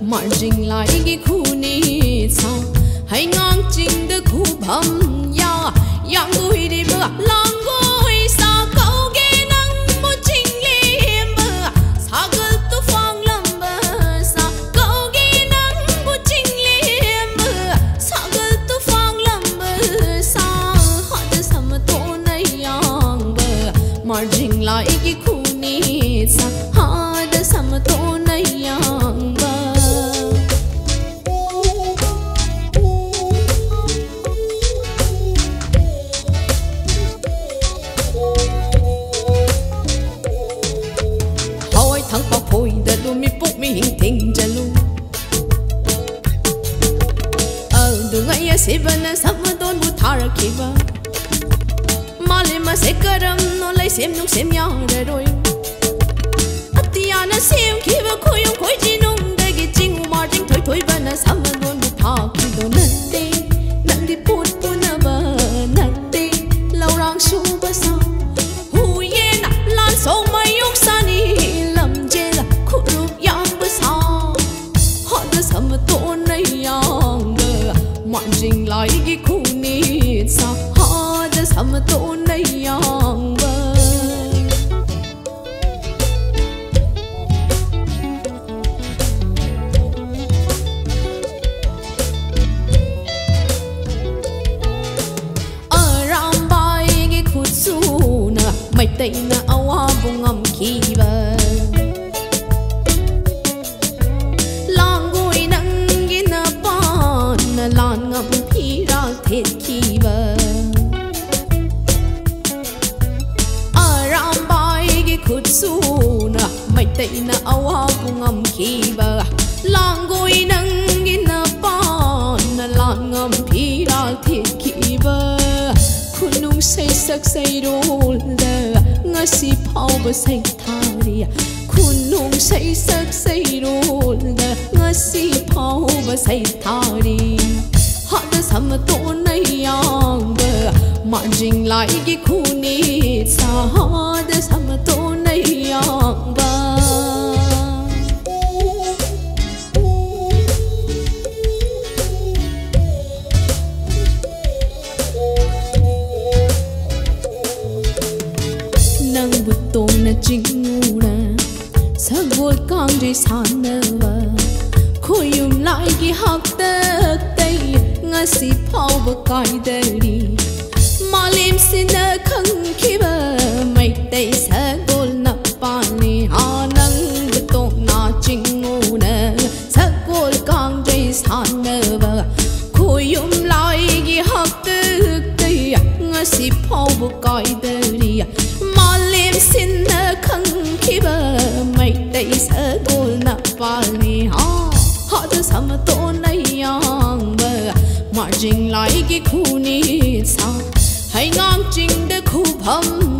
margin like kuni sa hay ngang ching de khu bam ya yang gui đi bờ lang gui sa câu ge nang mo ching lim bờ sa gul tu phang lam bờ sa câu ge nang mo ching lim bờ sa gul tu phang lam bờ sa Hada Samaton na yang bờ margin like kuni sa Hada Samaton na yang bờ mi puk mi hing ting jalu du ngai se bana Samaton bu thar khiba male ma se karam no lai sem nung sem ya re roi atiana sem khiba khoyong khoi ji nung de gi ching ma ting thoi thoi bana Samaton bu tha ki do nan di put puna ba natte laurang su ba sa hu ye na lan so mai yok sani Hada Samaton na yang bờ margin like kuni sa Hada Samaton na yang bờ aram bai gi khut su na mai tai na awa bungam ki ba lan ngam phi ra thiệt khi bờ aram bai gi khut su na mai tai na awa bu ngam khi bờ lang goi nang gi na pan na lan ngam phi ra thiệt khi bờ khunung sei sak sei rol da ngasi phau ba sei thari khunung sei sak sei rol da ngasi phau ba sei thari Hada Samaton na yang bờ margin like kuni sa Hada Samaton na yang bờ nang butong na chingura sa gol kang jay san na ba khoyum lại gi hak ta tay ngasi phau ba kai dari malim sin na khang khi ba mai tay sa gol na pa ni ha nang butong na chingura sa gol kang jay san na ba khoyum lại gi hak ta tay ngasi phau ba kai dari malim sin na khang khi ba mai tay sa gol na pa ni ha Hada Samaton na yang bờ margin like kuni sa hay ngang ching de khu bam